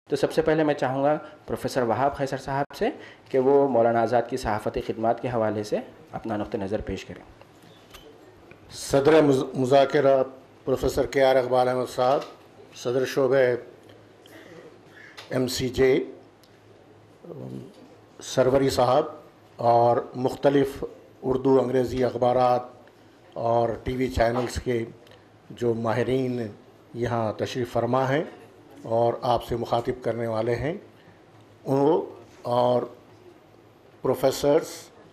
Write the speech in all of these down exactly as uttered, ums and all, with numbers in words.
تو سب سے پہلے میں چاہوں گا پروفیسر وہاب خیسر صاحب سے کہ وہ مولانا آزاد کی صحافتی خدمات کے حوالے سے اپنا نقطہ نظر پیش کریں۔ صدر مذاکرہ professor K R Iqbal Ahmad صاحب، صدر شعبہ ایم سی جے سروری صاحب، اور مختلف اردو انگریزی اخبارات اور ٹی وی چینلز کے جو ماہرین یہاں تشریف فرما ہیں اور آپ سے مخاطب کرنے والے ہیں، وہ اور professors,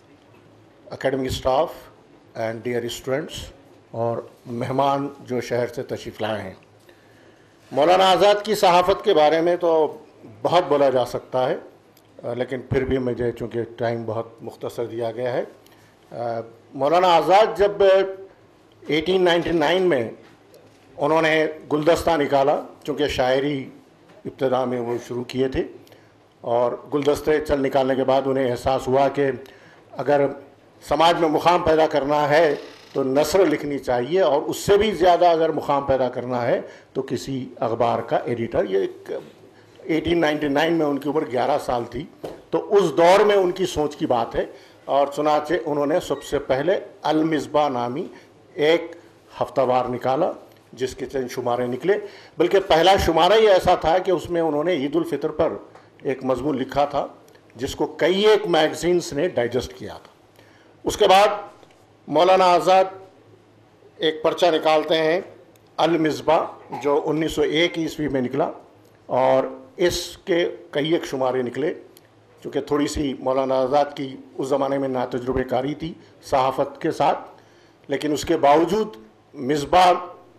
academic staff and dear students اور مہمان جو شہر سے تشریف لائے ہیں۔ مولانا آزاد کی صحافت کے بارے میں تو بہت بولا جا سکتا ہے، لیکن پھر بھی مجھے چونکہ ٹائم بہت مختصر دیا گیا ہے۔ مولانا آزاد جب ایٹین نائنٹی نائن میں انہوں نے گلدستہ نکالا، چونکہ شاعری ابتدا میں وہ شروع کیے تھے، اور گلدستے چل نکالنے کے بعد انہیں احساس ہوا کہ اگر سماج میں مقام پیدا کرنا ہے تو نثر لکھنی چاہیے، اور اس سے بھی زیادہ اگر مقام پیدا کرنا ہے تو کسی اخبار کا ایڈیٹر۔ یہ ایک ایٹین نائنٹی نائن میں ان کی عمر گیارہ سال تھی، تو اس دور میں ان کی سوچ کی بات ہے، اور چنانچہ انہوں نے سب سے پہلے المصباح نامی ایک ہفتہ وار نکالا جس کے چند شمارے نکلے، بلکہ پہلا شمارہ ہی ایسا تھا کہ اس میں انہوں نے عید الفطر پر ایک مضمون لکھا تھا جس کو کئی ایک میگزینز نے ڈائجسٹ کیا تھا۔ اس کے بعد مولانا آزاد ایک پرچہ نکالتے ہیں المصباح، جو انیس سو ایک عیسوی میں نکلا، اور اس کے کئی ایک شمارے نکلے۔ چونکہ تھوڑی سی مولانا آزاد کی اس زمانے میں ناتجربہ کاری تھی صحافت کے ساتھ، لیکن اس کے باوجود مصباح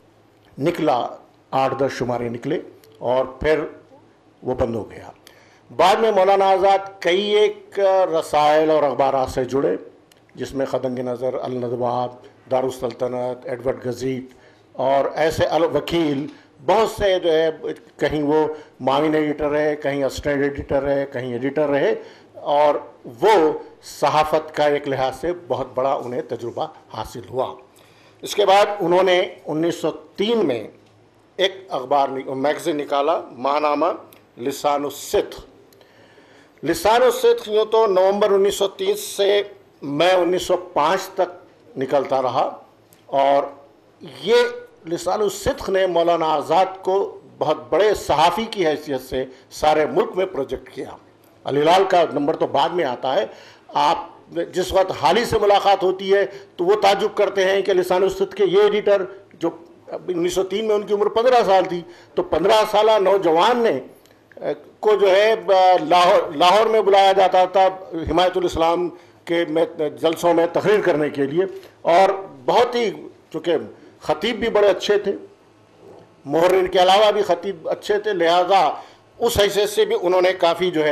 نکلا، آٹھ دس شمارے نکلے، اور پھر وہ بند ہو گیا۔ بعد میں مولانا آزاد کئی ایک رسائل اور اخبارات سے جڑے، جس میں خدنگ نظر، الندوات، دارالسلطنت، ایڈورڈ گزیٹ اور ایسے الوکیل، بہت سے جو ہے، کہیں وہ معاون ایڈیٹر رہے، کہیں اسسٹنٹ ایڈیٹر رہے، کہیں ایڈیٹر رہے، اور وہ صحافت کا ایک لحاظ سے بہت بڑا انہیں تجربہ حاصل ہوا۔ اس کے بعد انہوں نے انیس سو تین میں ایک اخبار میگزین نکالا، ماہنامہ لسان الصدق۔ لسان الصدق یوں تو نومبر انیس سو تیس سے میں انیس سو پانچ تک نکلتا رہا، اور یہ لسان الصدق نے مولانا آزاد کو بہت بڑے صحافی کی حیثیت سے سارے ملک میں پروجیکٹ کیا۔ الہلال کا نمبر تو بعد میں آتا ہے، آپ جس وقت حالی سے ملاقات ہوتی ہے تو وہ تعجب کرتے ہیں کہ لسان الصدق کے یہ ایڈیٹر، جو انیس سو تین میں ان کی عمر پندرہ سال تھی، تو پندرہ سالہ نوجوان نے کو جو ہے لاہور لاہور میں بلایا جاتا تھا حمایت الاسلام کے جلسوں میں تقریر کرنے کے لیے، اور بہت ہی، چونکہ خطیب بھی بڑے اچھے تھے، محرر کے علاوہ بھی خطیب اچھے تھے، لہذا اس حیثیت سے بھی انہوں نے کافی جو ہے،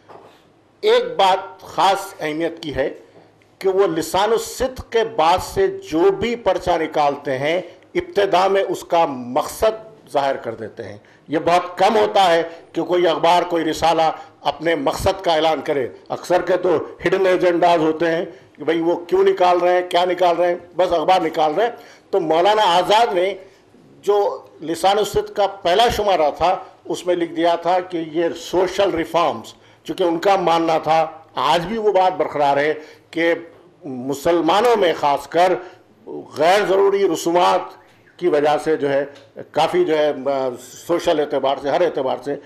ایک بات خاص اہمیت کی ہے کہ وہ لسان الصدق کے بعد سے جو بھی پرچہ نکالتے ہیں ابتدا میں اس کا مقصد ظاہر کر دیتے ہیں۔ یہ بہت کم ہوتا ہے کہ کوئی اخبار، کوئی رسالہ اپنے مقصد کا اعلان کرے، اکثر کے تو ہڈن ایجنڈاز ہوتے ہیں کہ بھئی وہ کیوں نکال رہے ہیں، کیا نکال رہے ہیں، بس اخبار نکال رہے ہیں۔ تو مولانا آزاد نے جو لسان الصدق کا پہلا شمارہ تھا اس میں لکھ دیا تھا کہ یہ سوشل ریفارمز، چونکہ ان کا ماننا تھا، آج بھی وہ بات برقرار ہے، کہ مسلمانوں میں خاص کر غیر ضروری رسومات کی وجہ سے جو ہے کافی جو ہے سوشل اعتبار سے، ہر اعتبار سے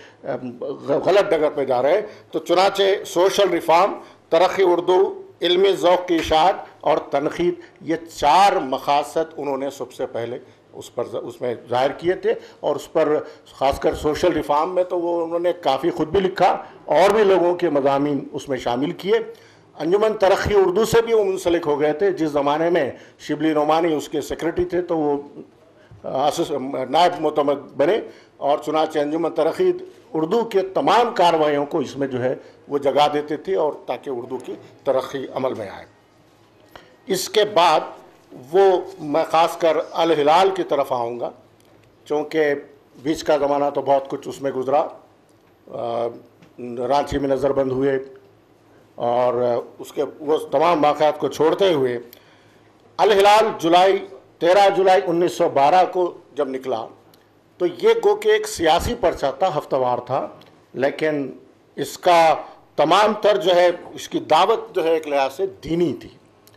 غلط ڈگر پہ جا رہے ہیں۔ تو چنانچہ سوشل ریفارم، ترقی اردو، علمی ذوق کی اشاعت اور تنقید، یہ چار مقاصد انہوں نے سب سے پہلے اس پر اس میں ظاہر کیے تھے، اور اس پر خاص کر سوشل ریفارم میں تو وہ انہوں نے کافی خود بھی لکھا، اور بھی لوگوں کے مضامین اس میں شامل کیے۔ انجمن ترقی اردو سے بھی وہ منسلک ہو گئے تھے، جس زمانے میں شبلی نعمانی اس کے سیکرٹری تھے، تو وہ نائب معتمد بنے، اور چنانچہ انجمن ترقی اردو کے تمام کارروائیوں کو اس میں جو ہے وہ جگہ دیتے تھے، اور تاکہ اردو کی ترقی عمل میں آئے۔ اس کے بعد وہ میں خاص کر الہلال کی طرف آؤں گا، چونکہ بیچ کا زمانہ تو بہت کچھ اس میں گزرا، رانچی میں نظر بند ہوئے، اور اس کے وہ تمام واقعات کو چھوڑتے ہوئے الہلال جولائی تیرہ جولائی انیس سو بارہ کو جب نکلا، تو یہ گو کہ ایک سیاسی پرچہ تھا، ہفتہ وار تھا، لیکن اس کا تمام تر جو ہے اس کی دعوت جو ہے ایک لحاظ سے دینی تھی۔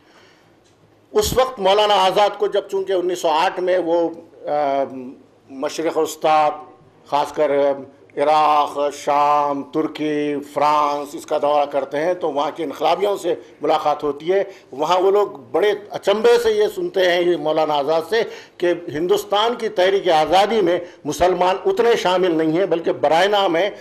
اس وقت مولانا آزاد کو جب چونکہ انیس سو آٹھ میں وہ مشرق وسطی، خاص کر عراق، شام، ترکی، فرانس اس کا دورہ کرتے ہیں تو وہاں کے انقلابیوں سے ملاقات ہوتی ہے۔ وہاں وہ لوگ بڑے اچنبے سے یہ سنتے ہیں یہ مولانا آزاد سے کہ ہندوستان کی تحریک آزادی میں مسلمان اتنے شامل نہیں ہیں، بلکہ برائے نام ہے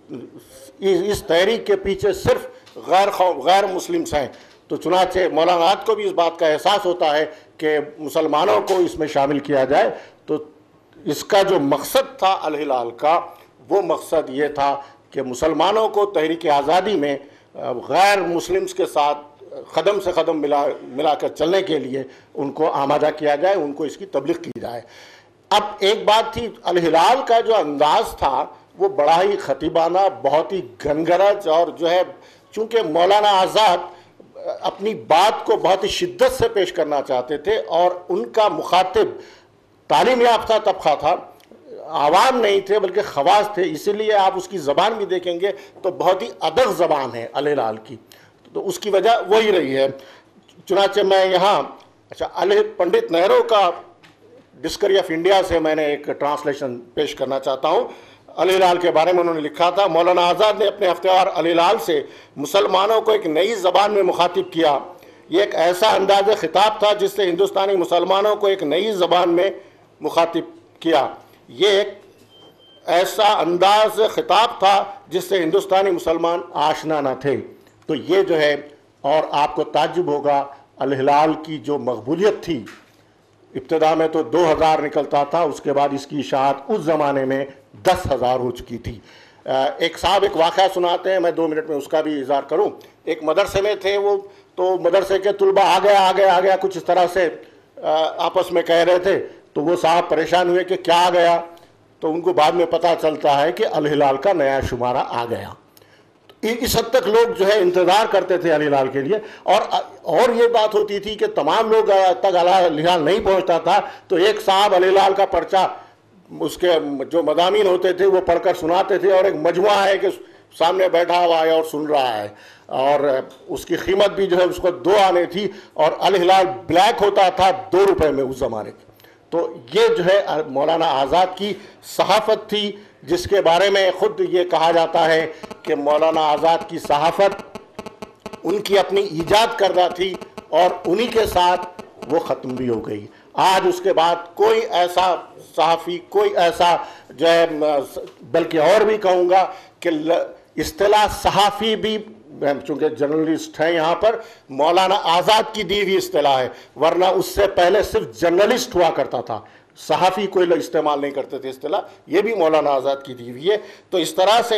اس تحریک کے پیچھے صرف غیر غیر مسلمس ہیں۔ تو چنانچہ مولانا آزاد کو بھی اس بات کا احساس ہوتا ہے کہ مسلمانوں کو اس میں شامل کیا جائے۔ تو اس کا جو مقصد تھا الہلال کا، وہ مقصد یہ تھا کہ مسلمانوں کو تحریک آزادی میں غیر مسلمس کے ساتھ قدم سے قدم ملا ملا کر چلنے کے لیے ان کو آمادہ کیا جائے، ان کو اس کی تبلیغ کی جائے۔ اب ایک بات تھی، الہلال کا جو انداز تھا وہ بڑا ہی خطیبانہ، بہت ہی گنگرج، اور جو ہے چونکہ مولانا آزاد اپنی بات کو بہت ہی شدت سے پیش کرنا چاہتے تھے اور ان کا مخاطب تعلیم یافتہ طبقہ تھا، عوام نہیں تھے بلکہ خواص تھے، اسی لیے آپ اس کی زبان بھی دیکھیں گے تو بہت ہی ادب زبان ہے الہلال کی، تو اس کی وجہ وہی رہی ہے۔ چنانچہ میں یہاں اچھا الہ پنڈت نہرو کا ڈسکوری آف انڈیا سے میں نے ایک ٹرانسلیشن پیش کرنا چاہتا ہوں۔ الہلال کے بارے میں انہوں نے لکھا تھا، مولانا آزاد نے اپنے ہفتےوار الہلال سے مسلمانوں کو ایک نئی زبان میں مخاطب کیا۔ یہ ایک ایسا انداز خطاب تھا جس سے ہندوستانی مسلمانوں کو ایک نئی زبان میں مخاطب کیا۔ یہ ایک ایسا انداز خطاب تھا جس سے ہندوستانی مسلمان آشنا نہ تھے۔ تو یہ جو ہے، اور آپ کو تعجب ہوگا الہلال کی جو مقبولیت تھی، ابتدا میں تو دو ہزار نکلتا تھا، اس کے بعد اس کی اشاعت اس زمانے میں دس ہزار ہو چکی تھی۔ ایک صاحب ایک واقعہ سناتے ہیں، میں دو منٹ میں اس کا بھی اظہار کروں۔ ایک مدرسے میں تھے وہ، تو مدرسے کے طلبہ آ گیا آ گیا آ گیا کچھ اس طرح سے آپس میں کہہ رہے تھے، تو وہ صاحب پریشان ہوئے کہ کیا آ گیا، تو ان کو بعد میں پتہ چلتا ہے کہ الہلال کا نیا شمارہ آ گیا۔ اس حد تک لوگ جو ہے انتظار کرتے تھے الہلال کے لیے، اور اور یہ بات ہوتی تھی کہ تمام لوگ تک الہلال نہیں پہنچتا تھا تو ایک صاحب الہلال کا پرچہ اس کے جو مضامین ہوتے تھے وہ پڑھ کر سناتے تھے، اور ایک مجموعہ ہے کہ سامنے بیٹھا ہوا ہے اور سن رہا ہے، اور اس کی قیمت بھی جو ہے اس کو دو آنے تھی، اور الہلال بلیک ہوتا تھا دو روپے میں اس زمانے کی۔ تو یہ جو ہے مولانا آزاد کی صحافت تھی، جس کے بارے میں خود یہ کہا جاتا ہے کہ مولانا آزاد کی صحافت ان کی اپنی ایجاد کردہ تھی، اور انہی کے ساتھ وہ ختم بھی ہو گئی۔ آج اس کے بعد کوئی ایسا صحافی، کوئی ایسا جو ہے، بلکہ اور بھی کہوں گا کہ اصطلاح صحافی بھی، چونکہ جرنلسٹ ہیں یہاں پر، مولانا آزاد کی دی ہوئی اصطلاح ہے، ورنہ اس سے پہلے صرف جرنلسٹ ہوا کرتا تھا، صحافی کوئی لوگ استعمال نہیں کرتے تھے اصطلاح، یہ بھی مولانا آزاد کی دی ہوئی ہے۔ تو اس طرح سے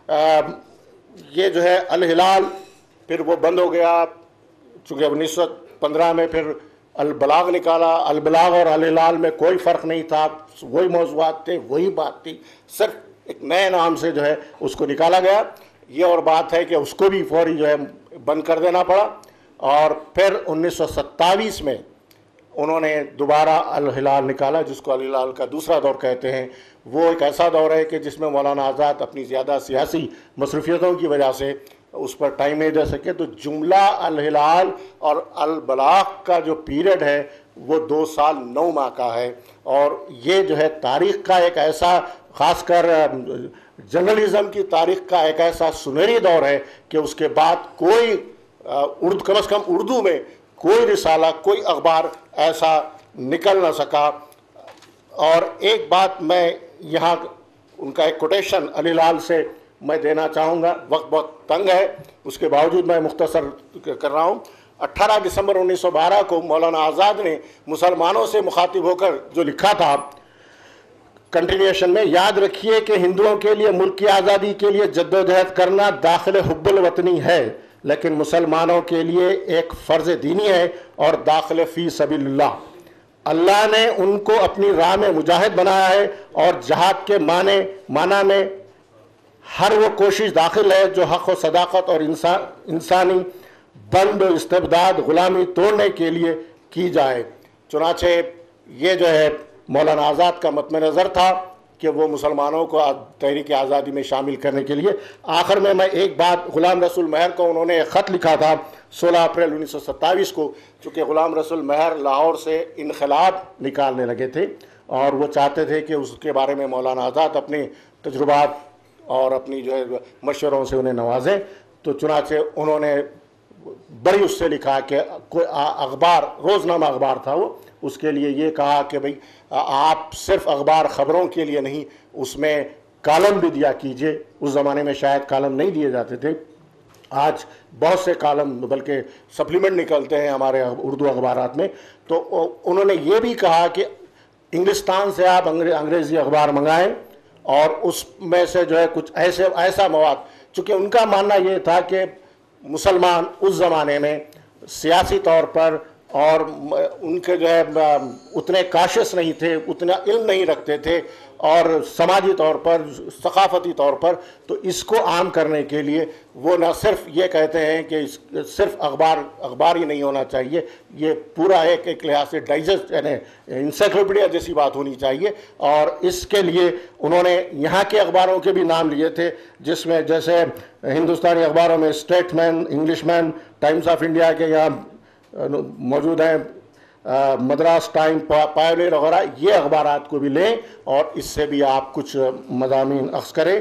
یہ جو ہے الہلال پھر وہ بند ہو گیا، چونکہ انیس سو پندرہ میں پھر البلاغ نکالا۔ البلاغ اور الہلال میں کوئی فرق نہیں تھا، وہی موضوعات تھے، وہی بات تھی، صرف ایک نئے نام سے جو ہے اس کو نکالا گیا۔ یہ اور بات ہے کہ اس کو بھی فوری جو ہے بند کر دینا پڑا، اور پھر انیس سو ستاویس میں انہوں نے دوبارہ الہلال نکالا، جس کو الہلال کا دوسرا دور کہتے ہیں۔ وہ ایک ایسا دور ہے کہ جس میں مولانا آزاد اپنی زیادہ سیاسی مصروفیتوں کی وجہ سے اس پر ٹائم نہیں دے سکے، تو جملہ الہلال اور البلاغ کا جو پیریڈ ہے وہ دو سال نو ماہ کا ہے، اور یہ جو ہے تاریخ کا ایک ایسا، خاص کر جرنلزم کی تاریخ کا ایک ایسا سنہری دور ہے کہ اس کے بعد کوئی اردو، کم از کم اردو میں کوئی رسالہ، کوئی اخبار ایسا نکل نہ سکا۔ اور ایک بات میں یہاں ان کا ایک کوٹیشن الہلال سے میں دینا چاہوں گا، وقت بہت تنگ ہے، اس کے باوجود میں مختصر کر رہا ہوں۔ اٹھارہ دسمبر انیس سو بارہ کو مولانا آزاد نے مسلمانوں سے مخاطب ہو کر جو لکھا تھا کنٹینیوشن میں، یاد رکھیے کہ ہندوؤں کے لیے ملک کی آزادی کے لیے جدوجہد کرنا داخل حب الوطنی ہے، لیکن مسلمانوں کے لیے ایک فرض دینی ہے اور داخل فی سبیل اللہ۔ اللہ نے ان کو اپنی راہ میں مجاہد بنایا ہے، اور جہاد کے معنی معنی میں ہر وہ کوشش داخل ہے جو حق و صداقت اور انسان انسانی بند و استبداد غلامی توڑنے کے لیے کی جائے۔ چنانچہ یہ جو ہے مولانا آزاد کا مطمع نظر تھا کہ وہ مسلمانوں کو تحریک آزادی میں شامل کرنے کے لیے. آخر میں میں ایک بات، غلام رسول مہر کو انہوں نے ایک خط لکھا تھا سولہ اپریل انیس سو ستائیس کو، چونکہ غلام رسول مہر لاہور سے انقلاب نکالنے لگے تھے اور وہ چاہتے تھے کہ اس کے بارے میں مولانا آزاد اپنے تجربات اور اپنی جو ہے مشوروں سے انہیں نوازیں. تو چنانچہ انہوں نے بڑی اس سے لکھا کہ کوئی اخبار، روزنامہ اخبار تھا وہ، اس کے لیے یہ کہا کہ بھئی آپ صرف اخبار خبروں کے لیے نہیں، اس میں کالم بھی دیا کیجئے. اس زمانے میں شاید کالم نہیں دیے جاتے تھے، آج بہت سے کالم بلکہ سپلیمنٹ نکلتے ہیں ہمارے اردو اخبارات میں. تو انہوں نے یہ بھی کہا کہ انگلستان سے آپ انگریزی اخبار منگائیں اور اس میں سے جو ہے کچھ ایسے ایسا مواد، چونکہ ان کا ماننا یہ تھا کہ مسلمان اس زمانے میں سیاسی طور پر اور ان کے جو ہے اتنے کاشس نہیں تھے، اتنا علم نہیں رکھتے تھے، اور سماجی طور پر، ثقافتی طور پر، تو اس کو عام کرنے کے لیے وہ نہ صرف یہ کہتے ہیں کہ صرف اخبار اخبار ہی نہیں ہونا چاہیے، یہ پورا ایک ایک لحاظ سے ڈائجسٹ یعنی انسائکلوپیڈیا جیسی بات ہونی چاہیے. اور اس کے لیے انہوں نے یہاں کے اخباروں کے بھی نام لیے تھے، جس میں جیسے ہندوستانی اخباروں میں Statesman, Englishman, Times of India کے یہاں موجود ہیں، مدراس ٹائم، پائونیئر وغیرہ، یہ اخبارات کو بھی لیں اور اس سے بھی آپ کچھ مضامین اخذ کریں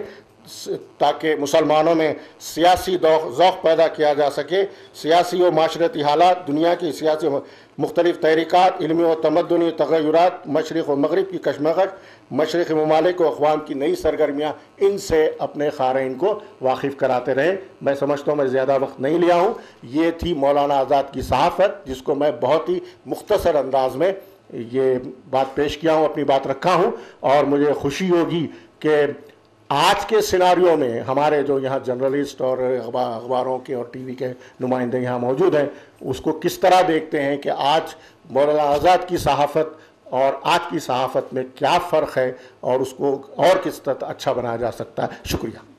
تاکہ مسلمانوں میں سیاسی ذوق پیدا کیا جا سکے. سیاسی و معاشرتی حالات، دنیا کی سیاسی مختلف تحریکات، علمی و تمدنی تغیرات، مشرق و مغرب کی کشمکش، مشرقی ممالک و اقوام کی نئی سرگرمیاں، ان سے اپنے قارئین کو واقف کراتے رہیں. میں سمجھتا ہوں میں زیادہ وقت نہیں لیا ہوں. یہ تھی مولانا آزاد کی صحافت، جس کو میں بہت ہی مختصر انداز میں یہ بات پیش کیا ہوں، اپنی بات رکھا ہوں. اور مجھے خوشی ہوگی کہ آج کے سیناریو میں ہمارے جو یہاں جرنلسٹ اور اخباروں کے اور ٹی وی کے نمائندے یہاں موجود ہیں، اس کو کس طرح دیکھتے ہیں کہ آج مولانا آزاد کی صحافت اور آج کی صحافت میں کیا فرق ہے اور اس کو اور کس طرح اچھا بنایا جا سکتا ہے. شکریہ.